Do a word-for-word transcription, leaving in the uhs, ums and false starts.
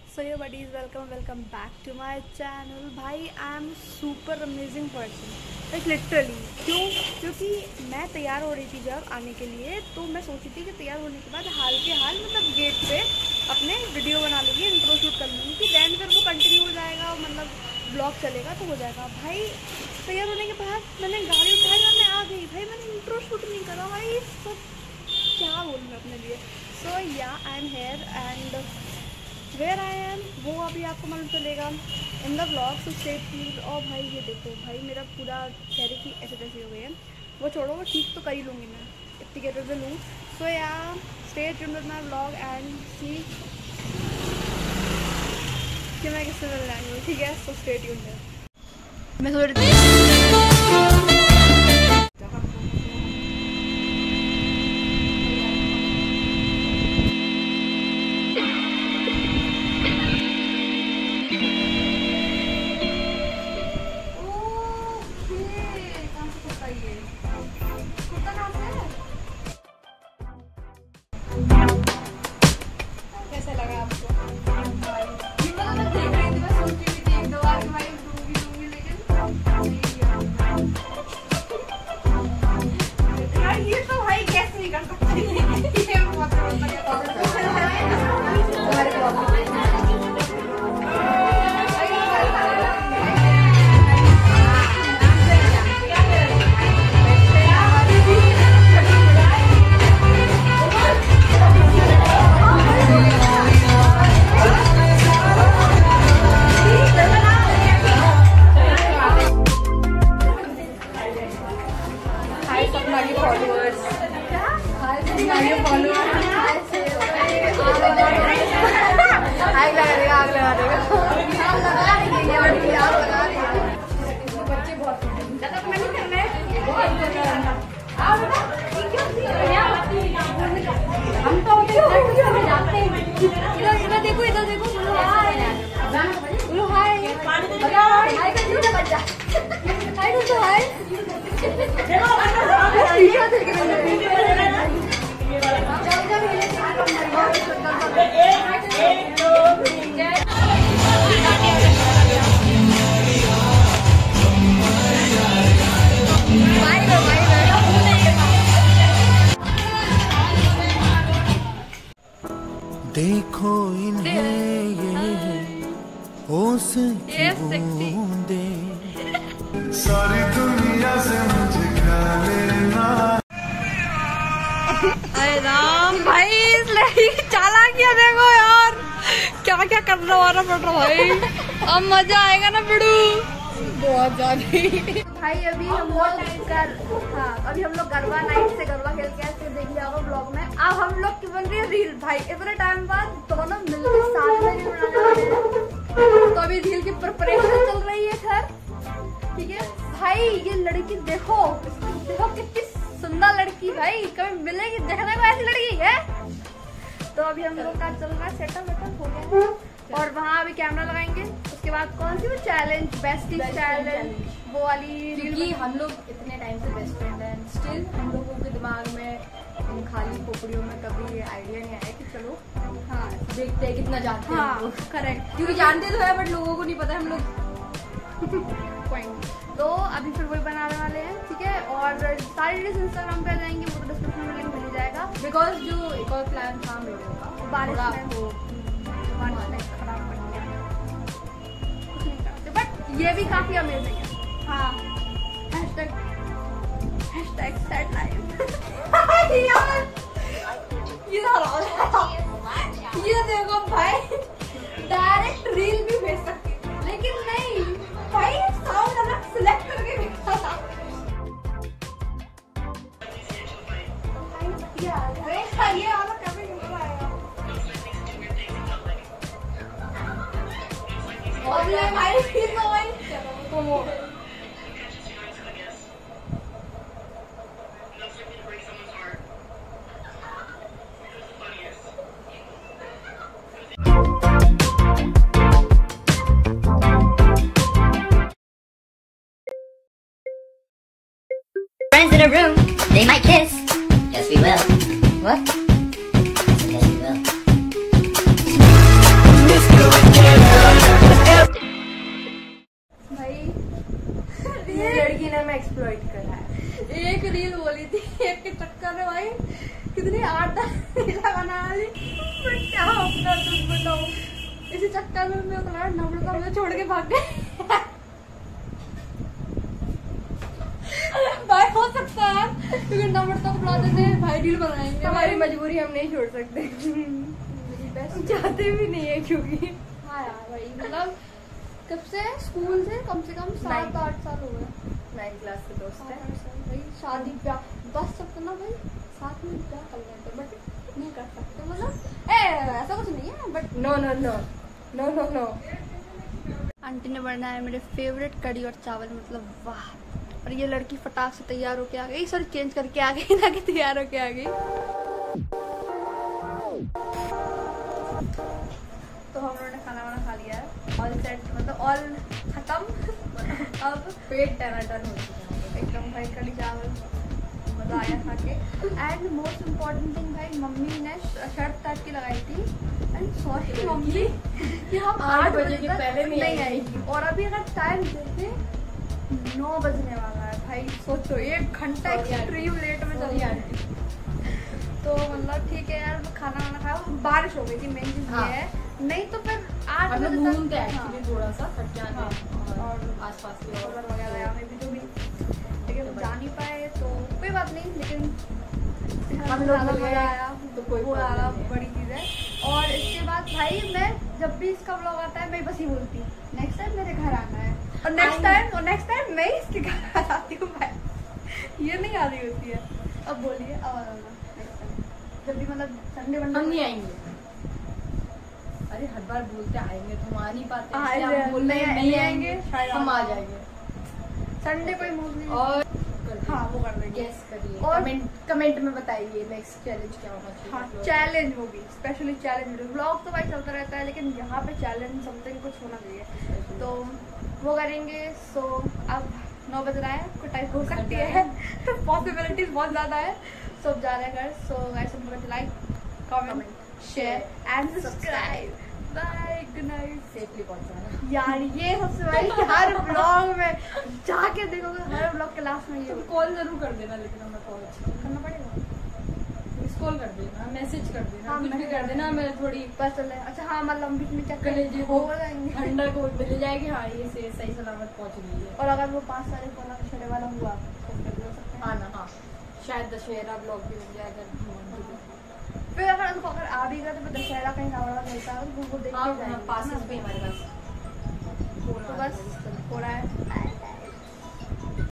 So yo buddies welcome welcome back to my channel. भाई I am super amazing person, like literally. क्यों? क्योंकि मैं तैयार हो रही थी जब आने के लिए, तो मैं सोची थी कि तैयार होने के बाद हाल के हाल मतलब गेट पे अपने वीडियो बना लूँगी, इंट्रो शूट कर लूँगी, कि दैन फिर वो कंटिन्यू हो जाएगा, मतलब ब्लॉग चलेगा तो हो जाएगा। भाई तैयार होने के बाद मैंने गाड़ी उठाई और मैं आ गई। भाई मैंने इंट्रो शूट नहीं करा। भाई सब क्या बोलूँ मैं अपने लिए। So yeah I am here and where I am वो अभी आपको मालूम चलेगा in the blog. So stay tuned. और भाई ये देखो, भाई मेरा पूरा चेहरे की ऐसे तैसे हो गई है, वो छोड़ो, वो ठीक तो कर ही लूँगी मैं, इतनी गेटर से लूँ। So yeah stay tuned with my blog and see कि मैं किससे मिलने आई हूँ, ठीक है। सो स्टे ट्यून्ड है। मैं सोच रही कैसा लगा आपको? ये मतलब मैं देख रही थी, मैं सोच रही थी एक दो बार कि भाई दूंगी दूंगी, लेकिन यार ये तो भाई कैसे नहीं कर सकते। ये बहुत इधर देखो, इधर देखो, बोलो हाय, बोलो हाय, हाय कर दो बच्चा, हाय कर दो, हाय। देखो इन्हें ये ओस की बूंदें, सारी दुनिया से मुझे क्या लेना। अरे राम भाई, इस लड़की की चालाकियां देखो यार, क्या क्या करना वाला पड़ रहा भाई। अब मजा आएगा ना बिड़ू, बहुत ज्यादा। भाई अभी हम लोग कर हाँ अभी हम लोग गरबा नाइट से गरबा खेल के ऐसे देख लिया होगा ब्लॉग में। अब हम लोग की बन रही है रील। भाई इतने टाइम बाद दोनों मिलकर साथ में रील बनाने वाले हैं, तो अभी रील की प्रिपरेशन चल रही है खैर, ठीक है। भाई ये लड़की देखो, देखो कितनी सुंदर लड़की, भाई कभी मिलेगी देखने को ऐसी लड़की है। तो अभी हम लोग का चल रहा है सेटअप वेटअप हो गया, और वहाँ अभी कैमरा लगाएंगे। उसके बाद कौन सी वो चैलेंज, बेस्टी चैलेंज, वो वाली, क्योंकि हम लोग इतने टाइम से बेस्ट फ्रेंड हैं, स्टिल हम लोगों के दिमाग में इन खाली खोपड़ियों में कभी ये आइडिया नहीं आया कि चलो हाँ देखते हैं कितना जानते हैं हाँ हम लोग। करेक्ट, क्योंकि जानते तो है बट लोगों को नहीं पता हम लोग। पॉइंट। तो अभी फिर वही बनाने वाले हैं, ठीक है। और सारी डिटेल्स इंस्टाग्राम पे आ जाएंगे, वो तो डिस्क्रिप्शन में लिंक मिल जाएगा। बिकॉज जो एक और प्लान था हम लोगों का, बारिश में आपको बारिश में खराब कर दिया, कुछ नहीं करते, बट ये भी काफी अमेजिंग है। हाँ हैशटैग हैशटैग सैड लाइफ। यार ये ये देखो भाई, डायरेक्ट रील भी भेज सकती, लेकिन नहीं भाई, साउंड अलग सिलेक्ट करके भेजा था। ये वाला कभी नहीं आएगा। अब ये हमारी फीस हो गई। चलो Friends in a room, they might kiss. Yes, we will. What? Yes, we will. This girl चक्कर में मेरे को लगा नम्रता मुझे छोड़ के भाग गए। भाई हो सकता है क्योंकि नम्रता को बुलाते थे भाई रील बनाएंगे, हमारी मजबूरी हम नहीं छोड़ सकते। चाहते भी नहीं है क्योंकि हाँ यार भाई मतलब कब से स्कूल से कम से कम सात आठ साल हो गए। नाइन्थ क्लास के दोस्त है भाई, शादी ब्याह बस सकते ना भाई, साथ में ब्याह कर लेते बट नहीं कर सकते, मतलब ए ऐसा कुछ नहीं है but no no no no no no. Aunty ने बनाया मेरे फेवरेट कड़ी और चावल, मतलब वाह। और ये लड़की फटाक से तैयार होके आ गई, सॉरी चेंज करके आ गई ना कि तैयार होके आ गई। तो हम लोगों ने खाना वाना खा लिया है, ऑल सेट मतलब ऑल खत्म। अब पेट टनाटन हो चुका है एकदम भाई कड़ी चावल मजा आया खा के। एंड मोस्ट इम्पोर्टेंट थिंग भाई, मम्मी ने शर्त टाइप की लगाई थी एंड सॉरी मम्मी कि हम आठ बजे के पहले नहीं आएगी, और अभी अगर टाइम देखे नौ बजने वाला है भाई, सोचो एक घंटा एक्सट्रीम लेट में चली आ रही। तो मतलब ठीक है यार, खाना वाना खाया, बारिश हो गई थी मेन चीज ये है, नहीं तो फिर आठ बजे तक घूमते एक्चुअली थोड़ा सा हाँ, और आसपास के और वगैरह यहाँ में भी जो भी, लेकिन जा नहीं पाए तो कोई बात नहीं, लेकिन हम लोग ज़्यादा मिल गए मजा आया तो कोई वो problem ज़्यादा नहीं है। बड़ी चीज़ है। और इसके बाद भाई मैं जब भी इसका व्लॉग आता है मैं बस ही बोलती हूँ नेक्स्ट टाइम मेरे घर आना है, और नेक्स्ट टाइम और नेक्स्ट टाइम मैं ही इसके घर आ जाती हूँ भाई, ये नहीं आ रही होती है। अब बोलिए अब आ जाना नेक्स्ट टाइम, जब भी मतलब संडे वनडे। हम नहीं आएंगे, अरे हर बार बोलते आएंगे तो हम आ नहीं पाते, हाँ, इसलिए हम बोल रहे हैं नहीं नहीं आएंगे, आएंगे, शायद हम आ आ जाएंगे। संडे कोई मूव नहीं। और हाँ वो कर देंगे। गेस करिए, और- कमेंट कमेंट में बताइए नेक्स्ट चैलेंज क्या होना चाहिए। हाँ आप लोगों का। चैलेंज होगी, स्पेशली चैलेंज वीडियो, ब्लॉग तो भाई चलता रहता है लेकिन यहाँ पे चैलेंज समथिंग कुछ होना चाहिए, तो वो करेंगे। सो अब नौ बज रहा है, कुछ टाइम हो सकती है, पॉसिबिलिटीज बहुत ज़्यादा है। सो अब जा रहे हैं घर। So guys don't like comment share and subscribe. Bye, good night. Safely पहुंचाना यार ये सबसे भाई हर ब्लॉग में जाके देखोगे, हर ब्लॉग के लास्ट में ये कॉल जरूर कर देना, लेकिन हमें कॉल करना पड़ेगा। मिस कॉल कर देना, मैसेज कर देना, हाँ, कुछ भी मैसेज कर कर देना, मैं थोड़ी पता चल रहा है। अच्छा हाँ मतलब बीच में चेक कलेजे हो को जाएंगे। ठंडा को मिल जाएगी, हाँ ये से सही सलामत पहुंच गई है। और अगर वो पाँच सारे वाला छड़े वाला हुआ तो फिर भी हो सकता है। हाँ ना, हाँ शायद दशहरा ब्लॉग भी बन जाएगा। फिर अगर उनको अगर आ भी गया तो फिर दशहरा कहीं नवरा मिलता है तो वो देख हाँ के जाएंगे। पासेस भी हमारे पास तो बस हो रहा है।